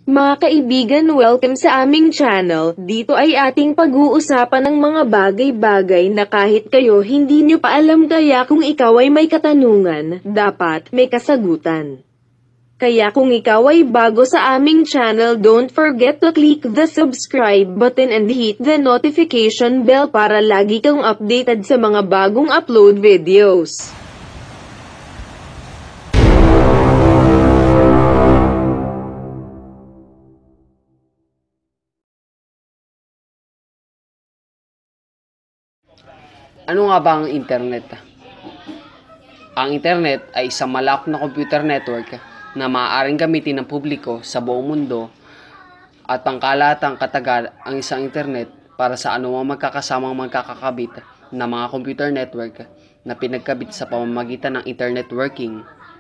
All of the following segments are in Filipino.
Mga kaibigan, welcome sa aming channel. Dito ay ating pag-uusapan ng mga bagay-bagay na kahit kayo hindi nyo pa alam, kaya kung ikaw ay may katanungan, dapat may kasagutan. Kaya kung ikaw ay bago sa aming channel, don't forget to click the subscribe button and hit the notification bell para lagi kang updated sa mga bagong upload videos. Ano nga ba ang internet? Ang internet ay isang malawak na computer network na maaaring gamitin ng publiko sa buong mundo at pangkalahatang katagal ang isang internet para sa anumang magkakasamang magkakakabit na mga computer network na pinagkabit sa pamamagitan ng internet working.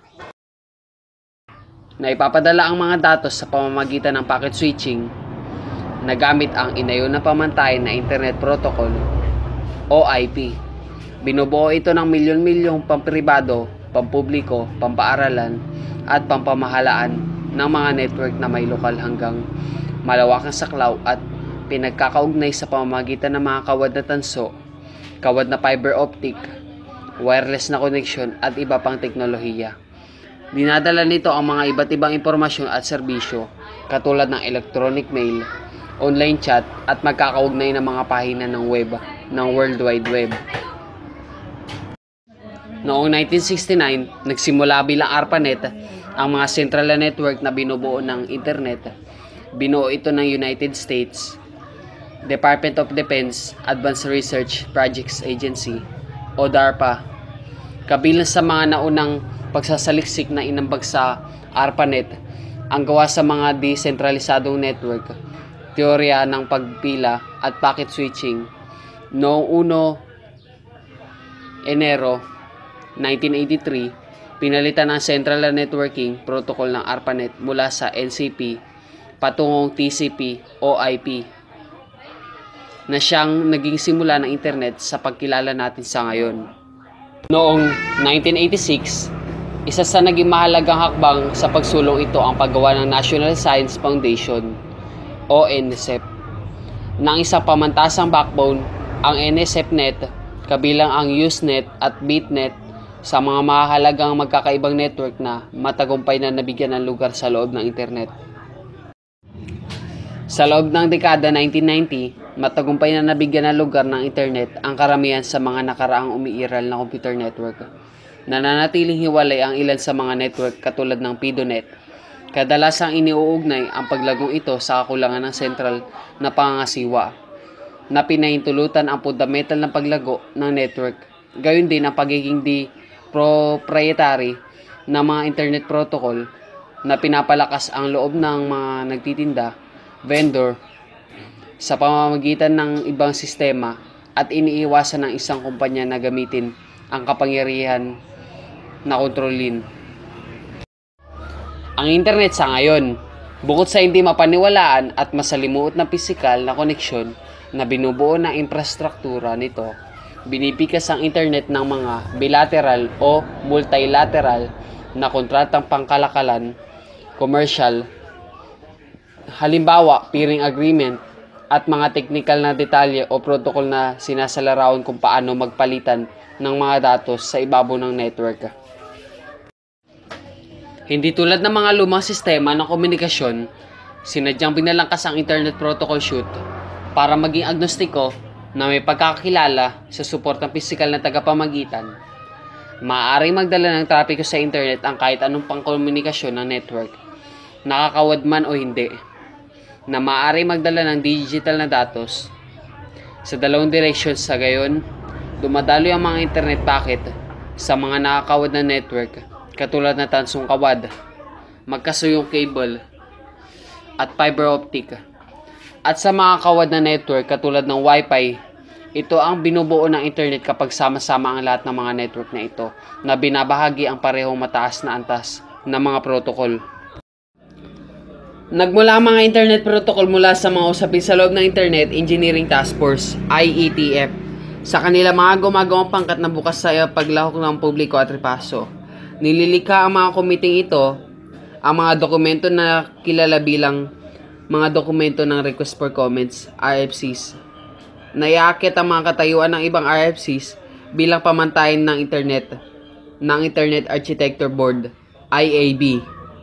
Na ipapadala ang mga datos sa pamamagitan ng packet switching na gamit ang inayon na pamantayan na internet protocol o IP. Binubuo ito ng milyon-milyong pampribado, pampubliko, pampaaralan at pampamahalaan ng mga network na may lokal hanggang malawakang saklaw at pinagkakaugnay sa pamamagitan ng mga kawad na tanso, kawad na fiber optic, wireless na connection at iba pang teknolohiya. Dinadala nito ang mga iba't ibang impormasyon at serbisyo katulad ng electronic mail, online chat at magkakaugnay ng mga pahina ng web ng World Wide Web. Noong 1969, nagsimula bilang ARPANET ang mga central na network na binubuo ng internet. Binuo ito ng United States Department of Defense Advanced Research Projects Agency o DARPA. Kabilang sa mga naunang pagsasaliksik na inambag sa ARPANET ang gawa sa mga desentralisadong network, teorya ng pagpila at packet switching. Noong 1 Enero 1983, pinalitan ang Central Networking Protocol ng ARPANET mula sa NCP patungong TCP o IP na siyang naging simula ng internet sa pagkilala natin sa ngayon. Noong 1986, isa sa naging mahalagang hakbang sa pagsulong ito ang paggawa ng National Science Foundation o NSF ng isang pamantasang backbone, ang NSFNet, kabilang ang Usenet at Bitnet sa mga mahalagang magkakaibang network na matagumpay na nabigyan ng lugar sa loob ng internet. Sa loob ng dekada 1990, matagumpay na nabigyan ng lugar ng internet ang karamihan sa mga nakaraang umiiral na computer network. Nananatiling hiwalay ang ilan sa mga network katulad ng PidoNet. Kadalasang iniuugnay ang paglagong ito sa kakulangan ng sentral na pangangasiwa na pinahintulutan ang fundamental ng paglago ng network. Gayon din ang pagiging proprietary ng mga internet protocol na pinapalakas ang loob ng mga nagtitinda, vendor, sa pamamagitan ng ibang sistema at iniiwasan ng isang kumpanya na gamitin ang kapangyarihan na kontrolin ang internet sa ngayon. Bukod sa hindi mapaniwalaan at masalimuot na pisikal na koneksyon na binubuo ng infrastruktura nito, binipikas ang internet ng mga bilateral o multilateral na kontratang pangkalakalan, commercial, halimbawa peering agreement, at mga technical na detalye o protocol na sinasalarawan kung paano magpalitan ng mga datos sa ibabaw ng network. Hindi tulad ng mga lumang sistema ng komunikasyon, sinadyang binalangkas ang Internet Protocol Suite para maging agnostiko na may pagkakilala sa suportang pisikal na tagapamagitan. Maaaring magdala ng trapiko sa internet ang kahit anong pangkomunikasyon ng network, nakakawad man o hindi, na maaaring magdala ng digital na datos sa dalawang direksyon. Sa gayon, dumadaloy ang mga internet packet sa mga nakakawad na network katulad na tansong kawad, magkasuyong cable, at fiber optic. At sa mga kawad na network katulad ng Wi-Fi, ito ang binubuo ng internet kapag sama-sama ang lahat ng mga network na ito na binabahagi ang parehong mataas na antas ng mga protocol. Nagmula ang mga internet protocol mula sa mga usapin sa loob ng Internet Engineering Task Force, IETF, sa kanila mga gumagawang pangkat na bukas sa paglahok ng publiko at repaso. Nililikha ang mga komiting ito Ang mga dokumento na kilala bilang mga dokumento ng Request for Comments, RFCs. Naiaakit ang mga katayuan ng ibang RFCs bilang pamantayan ng Internet Architecture Board, IAB.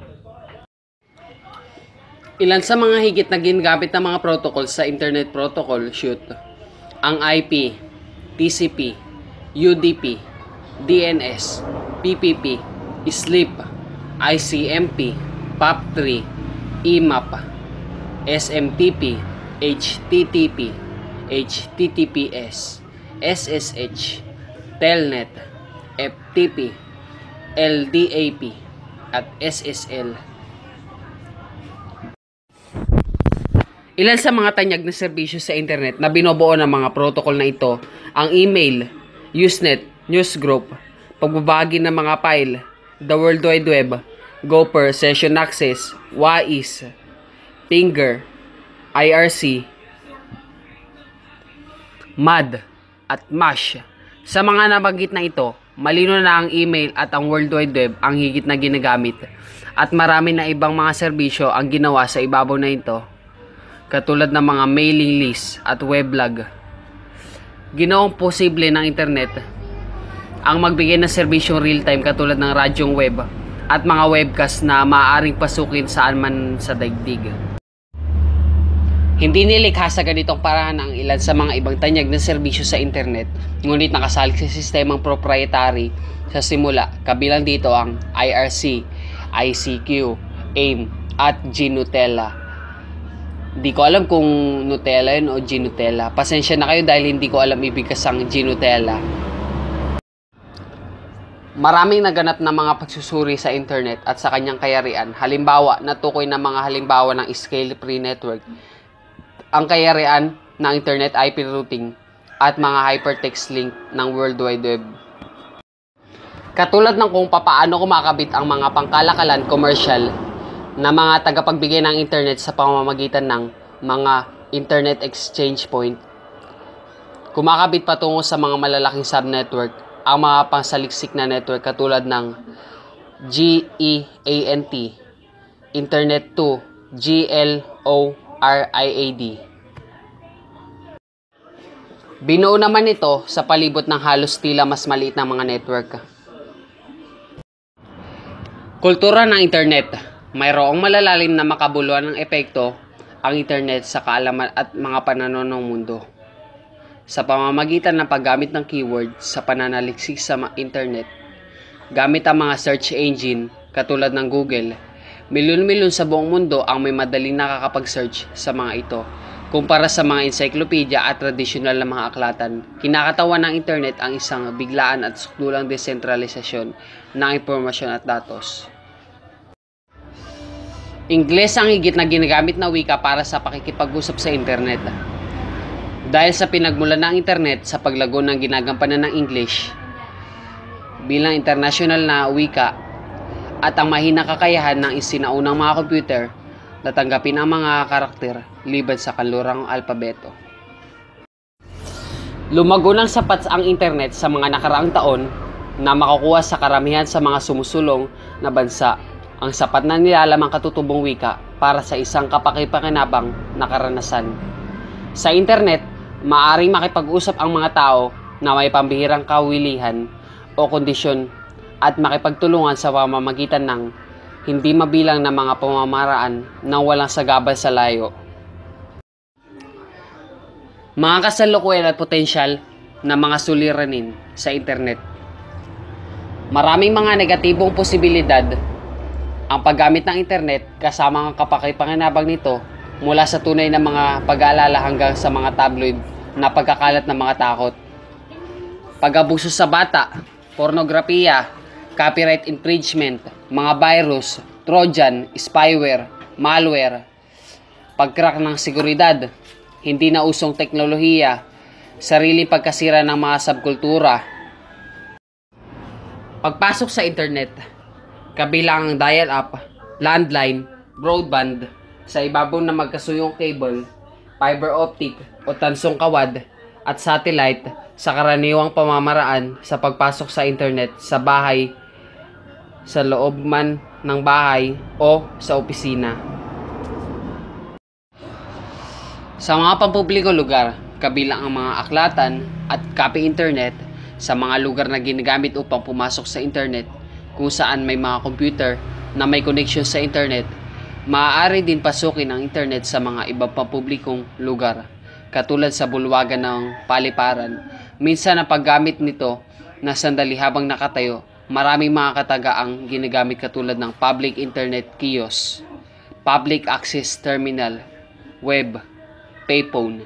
Ilan sa mga higit na ginagamit ng mga protocol sa Internet Protocol Suite, ang IP, TCP, UDP, DNS, PPP, SLEEP, ICMP, POP3, IMAP, SMTP, HTTP, HTTPS, SSH, Telnet, FTP, LDAP, at SSL. Ilan sa mga tanyag na serbisyo sa internet na binubuo ng mga protocol na ito, ang email, Usenet, Newsgroup, pagbabahagi ng mga file, the World Wide Web, Gopher, Session Access, WAIS, Pinger, IRC, MAD, at MASH. Sa mga nabanggit na ito, malino na ang email at ang World Wide Web ang higit na ginagamit at marami na ibang mga serbisyo ang ginawa sa ibabaw na ito, katulad ng mga mailing list at weblog. Ginawang posible ng internet ang magbigay ng serbisyong real-time katulad ng radyong web at mga webcast na maaaring pasukin saan man sa daigdig. Hindi nilikha sa ganitong paraan ang ilan sa mga ibang tanyag na serbisyo sa internet, ngunit nakasalig sa sistemang proprietary sa simula, kabilang dito ang IRC, ICQ, AIM, at GNutella. Di ko alam kung Nutella yun o GNutella. Pasensya na kayo dahil hindi ko alam ibigkas ang GNutella. Maraming naganap na mga pagsusuri sa internet at sa kanyang kayarian. Halimbawa, natukoy na mga halimbawa ng scale-free network, ang kayarian ng internet IP routing, at mga hypertext link ng World Wide Web. Katulad ng kung papaano kumakabit ang mga pangkalakalan commercial na mga tagapagbigay ng internet sa pamamagitan ng mga internet exchange point. Kumakabit patungo sa mga malalaking subnetwork ang mga pangsaliksik na network katulad ng GEANT, Internet 2, GLORIAD. Binuo naman ito sa palibot ng halos tila mas maliit na mga network. Kultura ng internet. Mayroong malalalim na makabuluhan ng epekto ang internet sa kaalaman at mga pananaw ng mundo. Sa pamamagitan ng paggamit ng keyword sa pananaliksik sa internet, gamit ang mga search engine katulad ng Google, milyon-milyon sa buong mundo ang may madaling nakakapag-search sa mga ito. Kumpara sa mga encyclopedia at tradisyonal na mga aklatan, kinakatawan ng internet ang isang biglaan at sukdulang desentralisasyon ng impormasyon at datos. Ingles ang higit na ginagamit na wika para sa pakikipag-usap sa internet. Dahil sa pinagmulan ng internet sa paglago ng ginagampanan ng English bilang international na wika at ang mahinang kakayahan ng isinaunang mga computer na tanggapin ang mga karakter liban sa kanlurang alpabeto. Lumago ng sapat ang internet sa mga nakaraang taon na makakuha sa karamihan sa mga sumusulong na bansa ang sapat na nilalamang katutubong wika para sa isang kapakipakinabang na karanasan. Sa internet, maaaring makipag-usap ang mga tao na may pambihirang kawilihan o kondisyon at makipagtulungan sa pamamagitan ng hindi mabilang na mga pamamaraan nang walang sagabal sa layo. Mga kasalukuyan at potensyal na mga suliranin sa internet. Maraming mga negatibong posibilidad ang paggamit ng internet kasama ang kapakipakinabang nito mula sa tunay na mga pag-aalala hanggang sa mga tabloid na pagkakalat ng mga takot. Pag-abuso sa bata, pornografiya, copyright infringement, mga virus, trojan, spyware, malware, pag-crack ng seguridad, hindi na usong teknolohiya, sariling pagkasira ng mga subkultura. Pagpasok sa internet, kabilang ang dial-up, landline, broadband, sa ibabaw na magkasuyong cable, fiber optic o tansong kawad, at satellite sa karaniwang pamamaraan sa pagpasok sa internet sa bahay sa loob man ng bahay o sa opisina. Sa mga pampublikong lugar, kabilang ang mga aklatan at copy internet, sa mga lugar na ginagamit upang pumasok sa internet, kung saan may mga computer na may connection sa internet, maaari din pasukin ang internet sa mga ibang pampublikong lugar, katulad sa bulwagan ng paliparan. Minsan ang paggamit nito na sandali habang nakatayo, maraming mga katagaang ginagamit katulad ng public internet kiosk, public access terminal, web, payphone.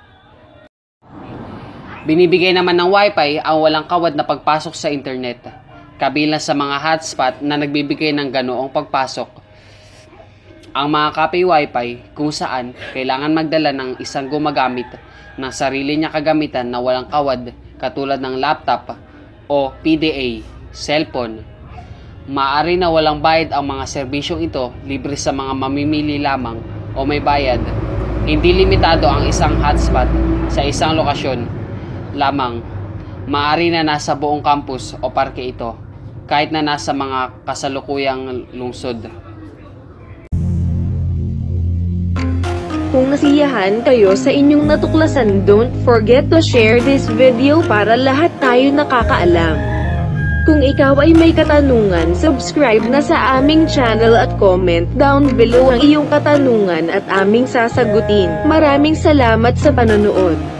Binibigay naman ng Wi-Fi ang walang kawad na pagpasok sa internet, kabilang sa mga hotspot na nagbibigay ng ganoong pagpasok. Ang mga copy Wi-Fi kung saan kailangan magdala ng isang gumagamit ng sarili niya kagamitan na walang kawad katulad ng laptop o PDA, cellphone. Maaari na walang bayad ang mga serbisyong ito, libre sa mga mamimili lamang o may bayad. Hindi limitado ang isang hotspot sa isang lokasyon lamang. Maaari na nasa buong campus o parke ito, kahit na nasa mga kasalukuyang lungsod. Kung nasiyahan kayo sa inyong natuklasan, don't forget to share this video para lahat tayo nakakaalam. Kung ikaw ay may katanungan, subscribe na sa aming channel at comment down below ang iyong katanungan at aming sasagutin. Maraming salamat sa panonood.